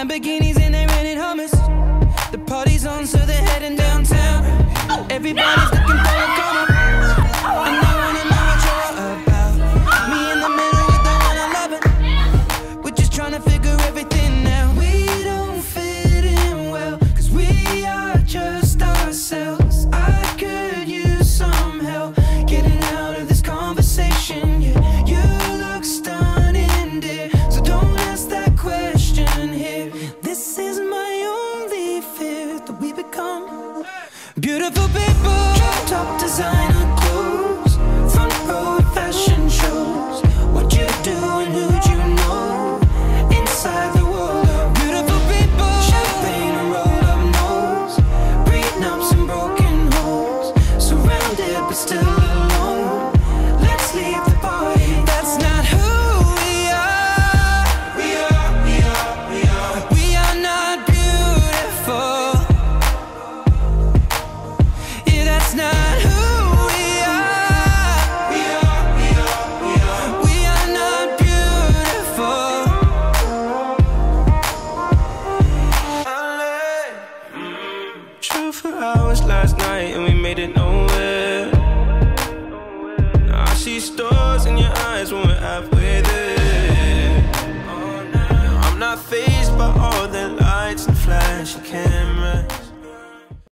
Lamborghinis and they're renting hummus. The party's on, so they're heading downtown. Everybody's looking for a come up, and they wanna know what you're about. Me in the middle with the one I love it. We're just trying to figure everything out. We don't fit in well, cause we are just ourselves. I could use some help getting out of this conversation. Yeah, you look stunning, dear, so don't ask that question here. This is my only fear, that we become beautiful people. Top designer clothes, front row at fashion shows. What you do and who'd you know? Inside the world of beautiful people. Champagne and roll up nose, prenups and broken homes. Surrounded but still alone. Let's leave the party. That's not who we are. We are not beautiful. Yeah, that's not who we are. We are not beautiful. Drove for hours last night and we made it nowhere. Now I see stars in your eyes when we're halfway there. I'm not fazed by all the lights and flashy cameras.